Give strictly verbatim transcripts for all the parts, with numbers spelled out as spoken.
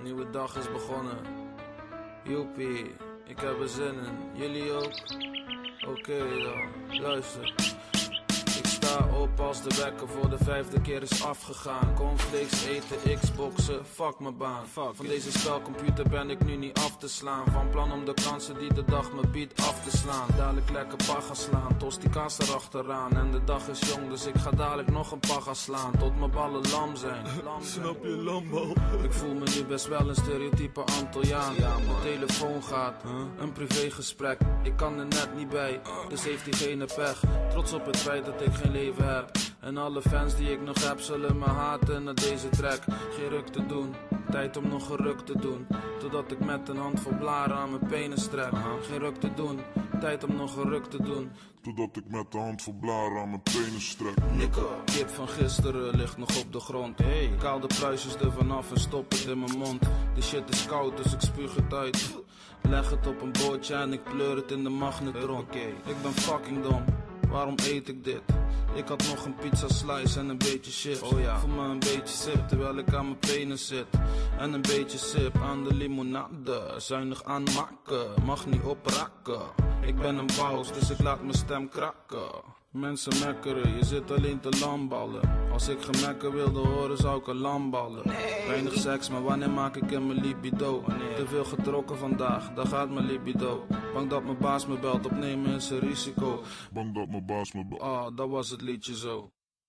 nieuwe dag is begonnen. Joepie, ik heb er zin in. Jullie ook? Oké okay, dan, luister. Ik sta op als de wekker voor de vijfde keer is afgegaan. Cornflakes eten, xboxen, fuck mijn baan. Fuck Van deze spelcomputer ben ik nu niet af te slaan. Van plan om de kansen die de dag me biedt af te slaan. Dadelijk lekker pa gaan slaan, tostica's erachteraan. En de dag is jong, dus ik ga dadelijk nog een pa gaan slaan. Tot mijn ballen lam zijn. Lam zijn. Snap je, lambal? Ik voel me nu best wel een stereotype Antilliaan. Ja, mijn telefoon gaat, huh? Een privégesprek. Ik kan er net niet bij, dus heeft diegene pech. Trots op het feit dat ik geen leven heb. En alle fans die ik nog heb zullen me haten na deze track. Geen ruk te doen, tijd om nog een ruk te doen. Totdat ik met een handvol blaren aan mijn penis trek. Geen ruk te doen, tijd om nog een ruk te doen. Totdat ik met de handvol blaren aan mijn penis trek. Kip van gisteren ligt nog op de grond. Hey. Ik haal de pluisjes er vanaf en stop het in mijn mond. De shit is koud, dus ik spuug het uit. Leg het op een bootje en ik pleur het in de magnetron. Ik ben fucking dom, waarom eet ik dit? Ik had nog een pizza slice en een beetje chips. Oh ja, voor me een beetje sip terwijl ik aan mijn penis zit. En een beetje sip aan de limonade. Zuinig aanmaken, mag niet oprakken. Ik ben een paus, dus ik laat mijn stem krakken. Mensen mekkeren, je zit alleen te lamballen. Als ik gemekken wilde horen zou ik een lamballen. Nee. Weinig seks, maar wanneer maak ik in mijn libido? Nee. Te veel getrokken vandaag, daar gaat mijn libido. Bang dat mijn baas me belt, opnemen is een risico. Bang dat mijn baas me belt. Ah, dat was het liedje zo.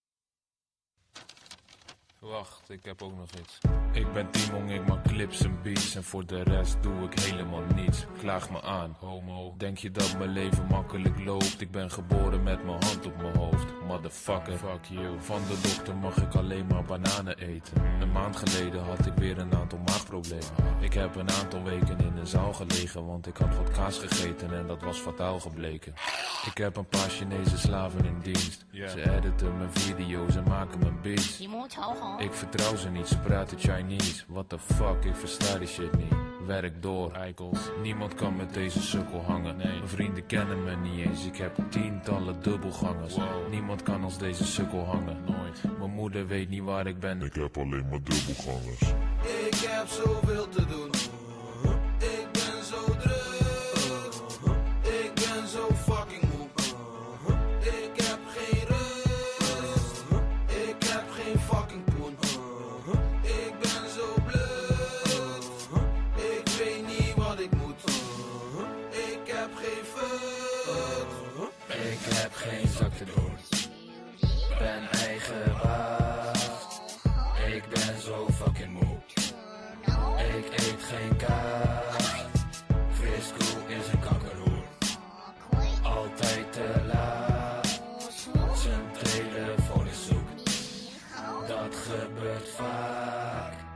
Wacht, ik heb ook nog iets. Ik ben Timon, ik maak clips en beats. En voor de rest doe ik helemaal niets. Klaag me aan, homo. Denk je dat mijn leven makkelijk loopt? Ik ben geboren met mijn hand op mijn hoofd. Motherfucker, fuck you. Van de dokter mag ik alleen maar bananen eten. Een maand geleden had ik weer een aantal maagproblemen. Ik heb een aantal weken in een zaal gelegen, want ik had wat kaas gegeten en dat was fataal gebleken. Ik heb een paar Chinese slaven in dienst. Ze editen mijn video's en maken mijn beats. Ik vertrouw ze niet, ze praten Chinese. What the fuck, ik versta die shit niet. Werk door, eikels. Niemand kan met deze sukkel hangen. Nee. Mijn vrienden kennen me niet eens. Ik heb tientallen dubbelgangers. Wow. Niemand kan als deze sukkel hangen. Nooit. Mijn moeder weet niet waar ik ben. Ik heb alleen maar dubbelgangers. Ik heb zoveel te doen. Ik ben zo druk. Ik ben zo fucking moe. Ik heb geen rust. Ik heb geen fucking poen. Ik ben zo blut. Ik weet niet wat ik moet. Ik heb geen fut. Ik heb geen zak te doen. Ben eigen baas. Ik ben zo fucking moe. Ik eet geen kaas. Frisco is een kakkerhoer. Altijd te laat. Zijn telefoon is zoek. Dat gebeurt vaak.